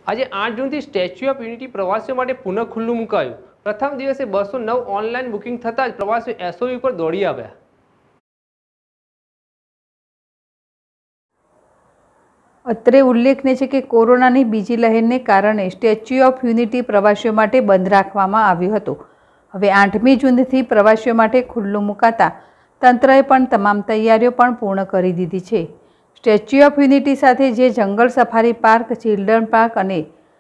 આજે 8 જૂનથી statue of unity પ્રવાસીઓ માટે પુનઃ ખુલ્લું મુકાયું। પ્રથમ દિવસે 209 ઓનલાઈન બુકિંગ થતાં જ પ્રવાસીઓ એસઓયુ પર દોડી આવ્યા। અત્રે ઉલ્લેખનીય છે કે કોરોનાની બીજી લહેરને કારણે સ્ટેચ્યુ ઓફ યુનિટી પ્રવાસીઓ માટે બંધ રાખવામાં આવ્યું હતું। હવે 8મી જૂનથી પ્રવાસીઓ માટે ખુલ્લું મુકાતા તંત્રએ પણ તમામ તૈયારીઓ પણ પૂર્ણ કરી દીધી છે। સ્ટેચ્યુ ઓફ યુનિટી સાથે જે જંગલ સફારી પાર્ક, ચિલ્ડ્રન પાર્ક અને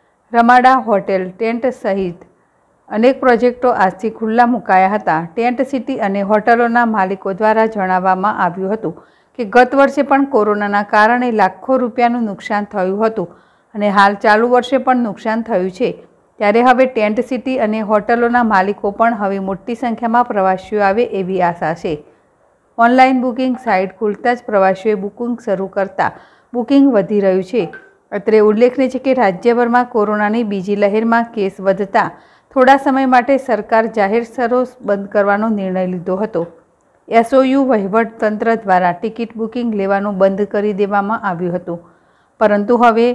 રમાડા હોટેલ ટેન્ટ સહિત અનેક પ્રોજેક્ટો આજથી ખુલ્લા મુકાયા હતા। ટેન્ટ સિટી અને હોટલોના માલિકો દ્વારા જણાવવામાં આવ્યું હતું કે ગત વર્ષે પણ કોરોનાના કારણે લાખો રૂપિયાનું નુકસાન થયું હતું અને હાલ ચાલુ વર્ષે પણ નુકસાન થયું છે। ત્યારે હવે ટેન્ટ સિટી અને હોટલોના માલિકો પણ હવે મોટી સંખ્યામાં પ્રવાસીઓ આવે એવી આશા છે। ઓનલાઈન બુકિંગ સાઇટ ખુલતા જ પ્રવાસીઓએ બુકિંગ શરૂ કરતા બુકિંગ વધી રહ્યું છે। અત્રે ઉલ્લેખનીય છે કે રાજ્યભરમાં કોરોનાની બીજી લહેરમાં કેસ વધતા થોડા સમય માટે સરકાર જાહેર સ્થળો બંધ કરવાનો નિર્ણય લીધો હતો। એસઓયુ વહીવટ તંત્ર દ્વારા ટિકિટ બુકિંગ લેવાનું બંધ કરી દેવામાં આવ્યું હતું, પરંતુ હવે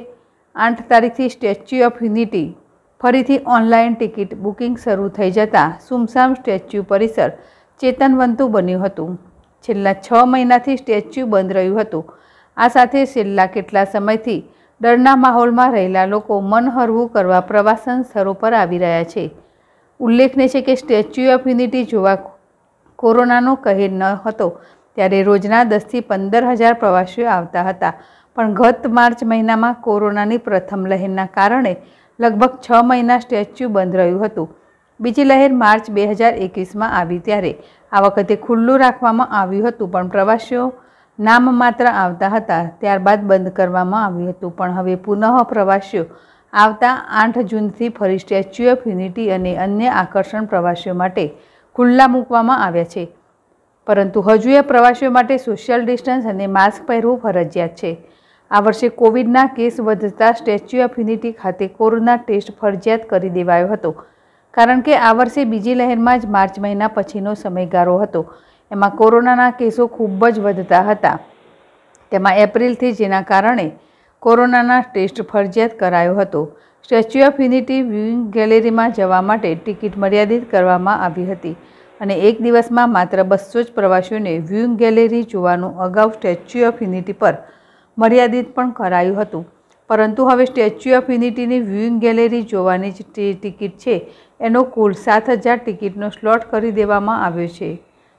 8 તારીખથી સ્ટેચ્યુ ઓફ યુનિટી ફરીથી ઓનલાઈન ટિકિટ બુકિંગ શરૂ થઈ જતાં સુમસામ સ્ટેચ્યુ પરિસર ચેતનવંતું બન્યું હતું। છેલ્લા 6 મહિનાથી સ્ટેચ્યુ બંધ રહ્યું હતું। આ સાથે છેલ્લા કેટલા સમયથી ડરના માહોલમાં રહેલા લોકો મન હળવું કરવા પ્રવાસન સ્થળો પર આવી રહ્યા છે। ઉલ્લેખનીય છે કે સ્ટેચ્યુ ઓફ યુનિટી જોવા કોરોનાનો કહેર ન હતો ત્યારે રોજના 10થી 15,000 પ્રવાસીઓ આવતા હતા, પણ ગત માર્ચ મહિનામાં કોરોનાની પ્રથમ લહેરના કારણે લગભગ 6 મહિના સ્ટેચ્યુ બંધ રહ્યું હતું। બીજી લહેર માર્ચ 2021માં આવી ત્યારે આ વખતે ખુલ્લું રાખવામાં આવ્યું હતું, પણ પ્રવાસીઓ નામમાત્ર આવતા હતા। ત્યારબાદ બંધ કરવામાં આવ્યું હતું, પણ હવે પુનઃ પ્રવાસીઓ આવતા 8 જૂનથી ફરી સ્ટેચ્યુ ઓફ યુનિટી અને અન્ય આકર્ષણ પ્રવાસીઓ માટે ખુલ્લા મૂકવામાં આવ્યા છે, પરંતુ હજુ એ પ્રવાસીઓ માટે સોશિયલ ડિસ્ટન્સ અને માસ્ક પહેરવું ફરજિયાત છે। આ વર્ષે કોવિડના કેસ વધતા સ્ટેચ્યુ ઓફ યુનિટી ખાતે કોરોના ટેસ્ટ ફરજિયાત કરી દેવાયો હતો, કારણ કે આ વર્ષે બીજી લહેરમાં જ માર્ચ મહિના પછીનો સમયગાળો હતો। એમાં કોરોનાના કેસો ખૂબ જ વધતા હતા, તેમાં એપ્રિલથી, જેના કારણે કોરોનાના ટેસ્ટ ફરજિયાત કરાયો હતો। સ્ટેચ્યુ ઓફ યુનિટી વ્યુઇંગ ગેલેરીમાં જવા માટે ટિકિટ મર્યાદિત કરવામાં આવી હતી અને એક દિવસમાં માત્ર 200 જ પ્રવાસીઓને વ્યુઇંગ ગેલેરી જોવાનું અગાઉ સ્ટેચ્યુ ઓફ યુનિટી પર મર્યાદિત પણ કરાયું હતું, પરંતુ હવે સ્ટેચ્યુ ઓફ યુનિટીની વ્યુઇંગ ગેલેરી જોવાની જ ટિકિટ છે એનો કુલ 7,000 ટિકિટનો સ્લોટ કરી દેવામાં આવ્યો છે।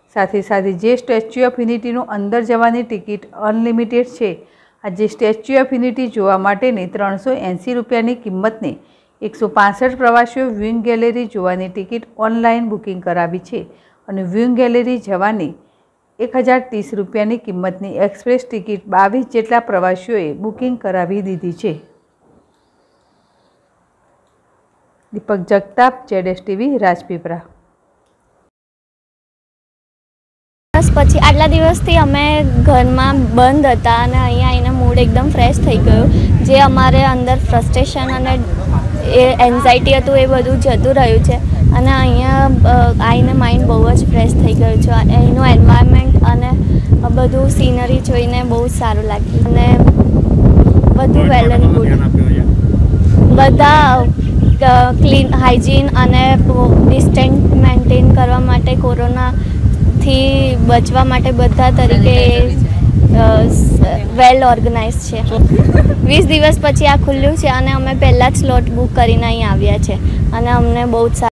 સાથે જે સ્ટેચ્યુ ઓફ યુનિટીનું અંદર જવાની ટિકિટ અનલિમિટેડ છે, આજે સ્ટેચ્યુ ઓફ યુનિટી જોવા માટેની 380 રૂપિયાની કિંમતની 165 પ્રવાસીઓ વ્યુઇંગ ગેલેરી જોવાની ટિકિટ ઓનલાઈન બુકિંગ કરાવી છે અને વ્યુઇંગ ગેલેરી જવાની 1,030 રૂપિયાની કિંમતની એક્સપ્રેસ ટિકિટ 22 જેટલા પ્રવાસીઓએ બુકિંગ કરાવી દીધી છે। દીપક જગતાપ, ZSTV, રાજપીપળા। પછી આટલા દિવસથી અમે ઘરમાં બંધ હતા અને અહીંયા આવીને મૂડ એકદમ ફ્રેશ થઈ ગયું। જે અમારે અંદર ફ્રસ્ટ્રેશન અને એન્ઝાઇટી હતું એ બધું જતું રહ્યું છે અને અહીંયા આવીને માઇન્ડ બહુ જ ફ્રેશ થઈ ગયું છે। અહીંનું એન્વાયરમેન્ટ અને બધું સીનરી જોઈને બહુ જ સારું લાગ્યું અને બધું વેલ એન્ડ ગુડ। બધા ક્લીન, હાઇજીન અને ડિસ્ટન્સ મેન્ટેન કરવા માટે, કોરોનાથી બચવા માટે બધા તરીકે વેલ ઓર્ગેનાઇઝ છે। 20 દિવસ પછી આ ખુલ્લું છે અને અમે પહેલાં જ સ્લોટ બુક કરીને અહીં આવ્યા છે અને અમને બહુ જ